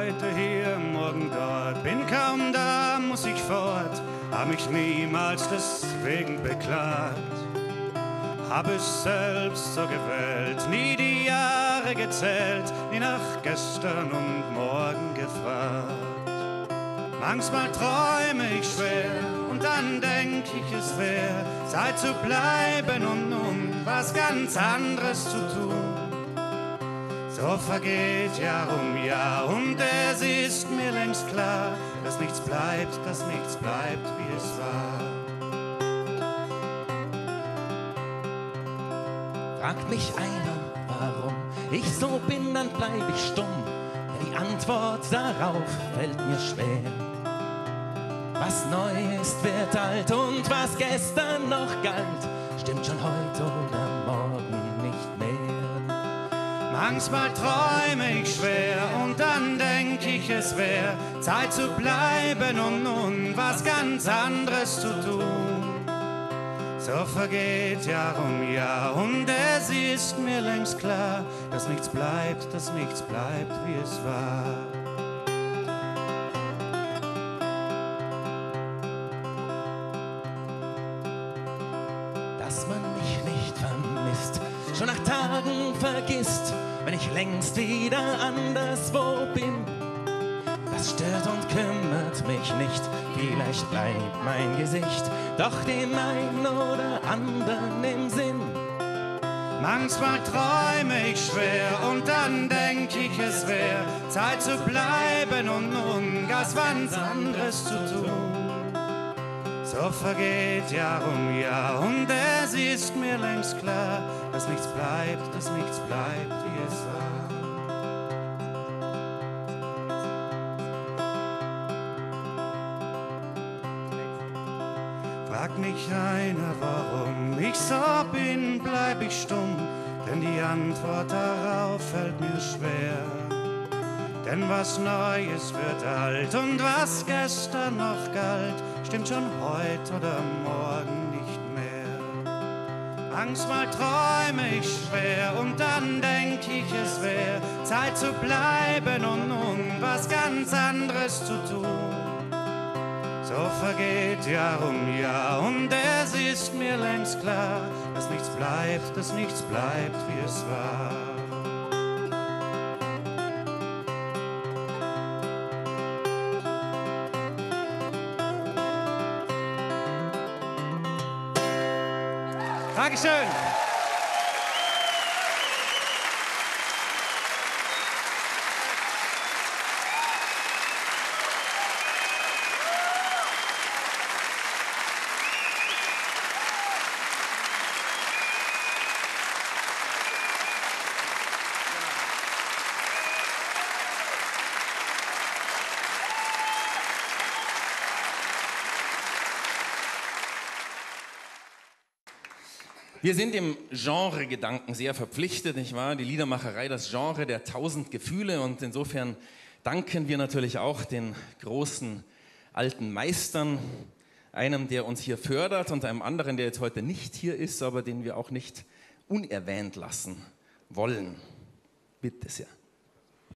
Heute hier, morgen dort, bin kaum da, muss ich fort, hab mich niemals deswegen beklagt. Hab es selbst so gewählt, nie die Jahre gezählt, nie nach gestern und morgen gefragt. Manchmal träume ich schwer und dann denk ich, es wär Zeit zu bleiben und nun was ganz anderes zu tun. So vergeht Jahr um Jahr und es ist mir längst klar, dass nichts bleibt, wie es war. Fragt mich einer, warum ich so bin, dann bleib ich stumm. Die Antwort darauf fällt mir schwer. Was neu ist, wird alt und was gestern noch galt, stimmt schon heute oder morgen nicht mehr. Manchmal träume ich schwer und dann denk ich, es wär Zeit zu bleiben und nun was ganz anderes zu tun. So vergeht Jahr um Jahr und es ist mir längst klar, dass nichts bleibt, wie es war. Dass man mich nicht vermisst, schon nach Tagen vergisst, wenn ich längst wieder anderswo bin. Das stört und kümmert mich nicht, vielleicht bleibt mein Gesicht doch dem einen oder anderen im Sinn. Manchmal träume ich schwer und dann denk ich, es wär Zeit zu bleiben und nun ganz was anderes zu tun. So vergeht Jahr um Jahr und es ist mir längst klar, dass nichts bleibt, wie es war. Fragt mich einer, warum ich so bin, bleib ich stumm, denn die Antwort darauf fällt mir schwer. Denn was Neues wird alt und was gestern noch galt, stimmt schon heute oder morgen nicht mehr. Manchmal träume ich schwer und dann denk ich, es wär Zeit zu bleiben und nun was ganz anderes zu tun. So vergeht Jahr um Jahr und es ist mir längst klar, dass nichts bleibt, wie es war. Dankeschön. Wir sind dem Genre-Gedanken sehr verpflichtet, nicht wahr? Die Liedermacherei, das Genre der 1000 Gefühle, und insofern danken wir natürlich auch den großen alten Meistern, einem, der uns hier fördert und einem anderen, der jetzt heute nicht hier ist, aber den wir auch nicht unerwähnt lassen wollen. Bitte sehr.